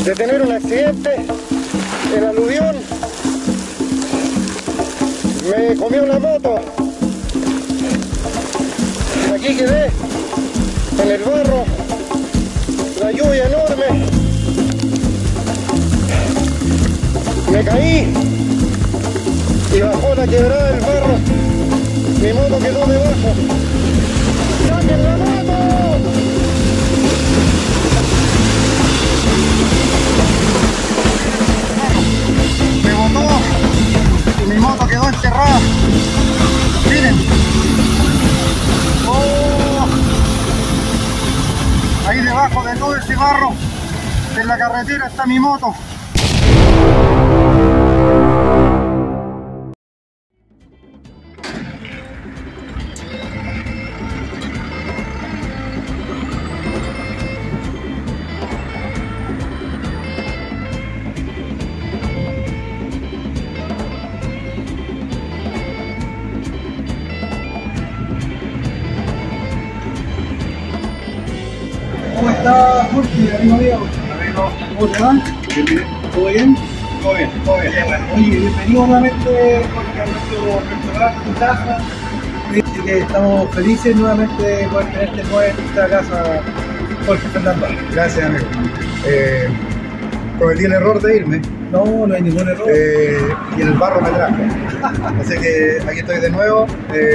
de tener un accidente. El aluvión me comió la moto. Aquí quedé en el barro, la lluvia enorme. Me caí y bajó la quebrada del barro. Mi moto quedó debajo. ¡Saquen la moto! Me botó y mi moto quedó enterrada. Miren. Oh. Ahí debajo de todo ese barro, en la carretera, está mi moto. ¿Cómo está Jorge, amigo mío? ¿Cómo te va? Bien, bien. ¿Todo bien? Todo bien, todo bien. Oye, bienvenido nuevamente Jorge a nuestro restaurante, tu casa. Que estamos felices nuevamente por tenerte en nuestra casa, Jorge Fernando. Gracias, amigo. Cometí el error de irme No hay ningún error. y el barro me trajo. Así que aquí estoy de nuevo.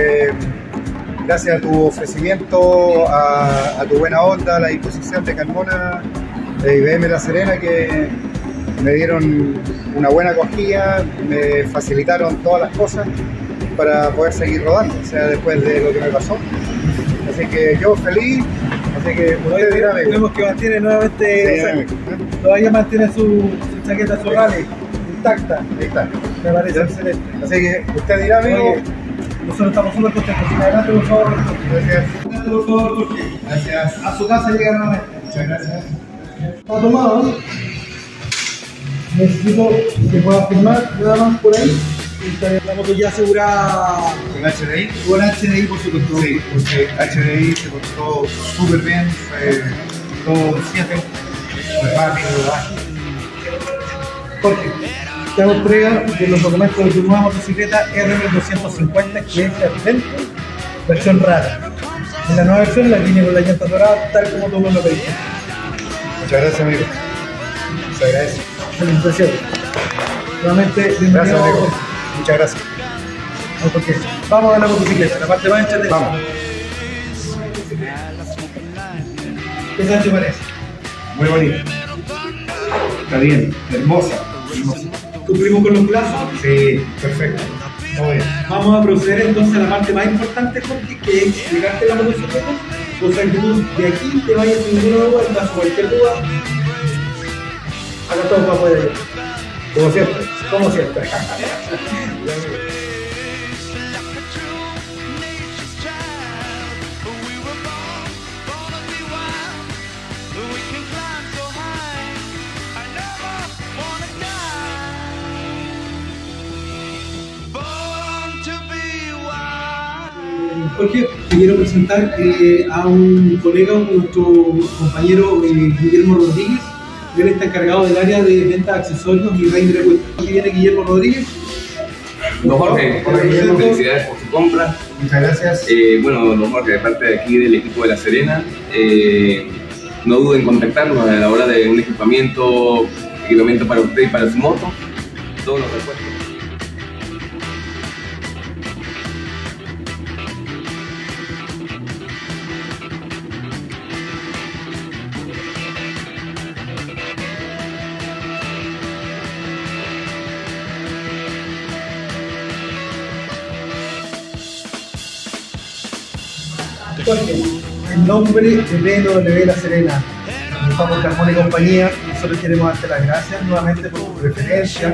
Gracias a tu ofrecimiento, a tu buena onda, a la disposición de Carmona, de IBM La Serena, que me dieron una buena acogida, me facilitaron todas las cosas para poder seguir rodando, o sea, después de lo que me pasó. Así que yo feliz, así que usted dirá, amigo. Vemos que mantiene nuevamente, Sí, o sea, amigo. todavía mantiene su chaqueta, su rally intacta. Ahí está. Me parece excelente. Así que usted dirá, amigo. Oye, nosotros estamos súper contentos. Adelante, por favor. Gracias. Adelante, por favor, Jorge. Gracias. A su casa llega nuevamente. Muchas gracias. Está tomado, ¿no? Necesito que pueda firmar nada más por ahí. La moto ya asegurada ¿Con HDI? con HDI, por supuesto. Sí, porque HDI se portó súper bien, fue todo un 7, muy rápido, ágil. Jorge, te hago entrega de los documentos de tu nueva motocicleta RM250, que es la Adventure, versión rara. En la nueva versión la viene con la llanta dorada, tal como tú me lo pediste. Muchas gracias, amigo. Se agradece. Felicitaciones. Nuevamente, bienvenido. Gracias, amigo. Muchas gracias. No, porque vamos a la motocicleta, la parte más entretenida. Vamos. ¿Qué tal te parece? Muy bonito. Está bien, hermosa. Hermosa. Cumplimos con los plazos. Sí, perfecto. Todo bien. Vamos a proceder entonces a la parte más importante, Jorge, que es explicarte la motocicleta. O sea que tú de aquí te vayas sin ninguna duda, en caso de cualquier duda, acá todo para poder ir. Como siempre. Como siempre. Jorge, te quiero presentar a un colega, nuestro compañero Guillermo Rodríguez. Él está encargado del área de venta de accesorios y rey de cuentas. Aquí viene Guillermo Rodríguez. Don Jorge, Hola, Guillermo. felicidades por su compra. Muchas gracias. Bueno, don Jorge, de parte de aquí del equipo de La Serena, no duden en contactarnos a la hora de un equipamiento para usted y para su moto. Todos los repuestos. Jorge, en nombre de BMW La Serena, estamos Carmona y compañía. Nosotros queremos darte las gracias nuevamente por tu preferencia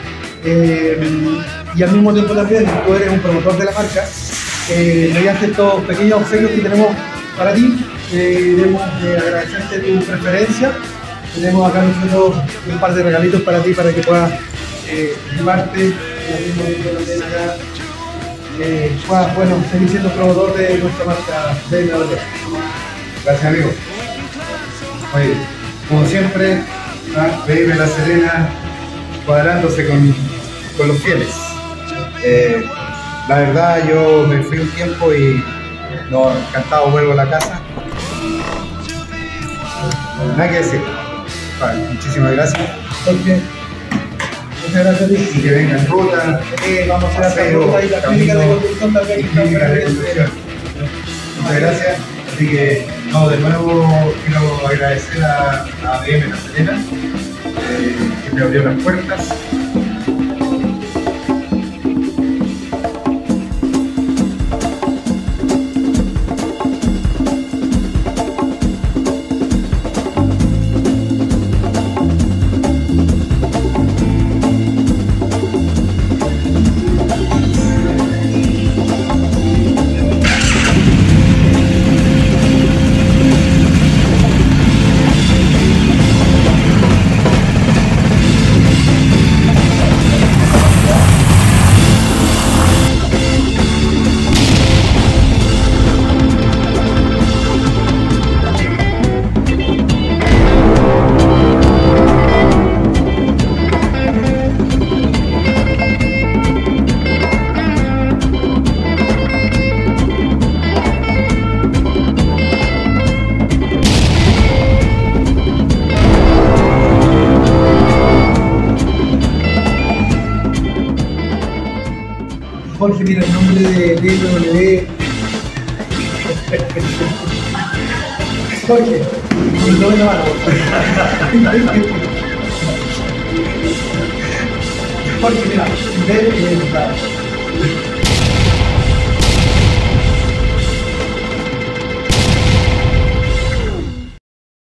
y al mismo tiempo también tú eres un promotor de la marca. Mediante estos pequeños obsequios que tenemos para ti, queremos agradecerte tu preferencia. Tenemos acá nosotros un par de regalitos para ti para que puedas llevarte al mismo tiempo también acá. Bueno, seguir siendo promotor de nuestra marca BMW. Gracias, amigo. Oye, como siempre, BM La Serena cuadrándose con los fieles. La verdad, yo me fui un tiempo y no, encantado, vuelvo a la casa. Nada que decir. Vale, muchísimas gracias. Jorge, muchas gracias a ti. Y que vengan ruta, Vamos a hacer la ruta y la clínica de construcción también. y clínica de construcción. Muchas gracias. Así que, no, de nuevo quiero agradecer a BM La Serena, que me abrió las puertas. Jorge, mira el nombre de BMW. Jorge, con todo en la mano. Jorge, mira, BMW.